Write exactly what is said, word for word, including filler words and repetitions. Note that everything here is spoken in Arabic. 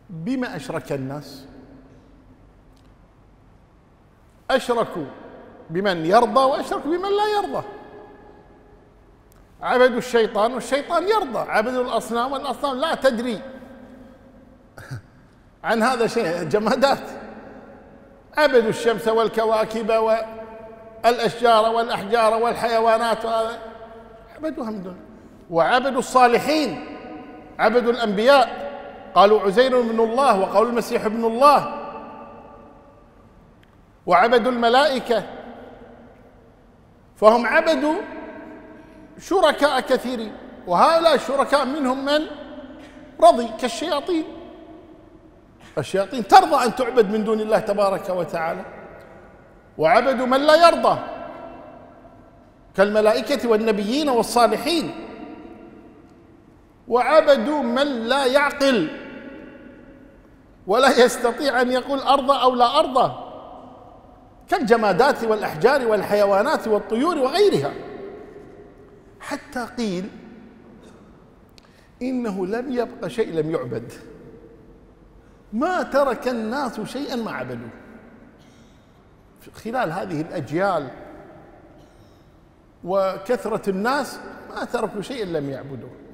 بما أشرك الناس؟ أشركوا بمن يرضى وأشركوا بمن لا يرضى. عبدوا الشيطان والشيطان يرضى، عبدوا الأصنام والأصنام لا تدري عن هذا شيء، جمادات. عبدوا الشمس والكواكب والأشجار والأحجار والحيوانات، وهذا عبدوها من دون. وعبدوا الصالحين، عبدوا الأنبياء، قالوا عزير ابن الله وقالوا المسيح ابن الله. وعبدوا الملائكة، فهم عبدوا شركاء كثيرين، وهؤلاء الشركاء منهم من رضي كالشياطين. الشياطين ترضى أن تعبد من دون الله تبارك وتعالى. وعبدوا من لا يرضى كالملائكة والنبيين والصالحين. وعبدوا من لا يعقل ولا يستطيع أن يقول أرضى أو لا أرضى كالجمادات والأحجار والحيوانات والطيور وغيرها. حتى قيل إنه لم يبق شيء لم يعبد، ما ترك الناس شيئا ما عبدوه خلال هذه الأجيال، وكثرة الناس ما تركوا شيئا لم يعبدوه.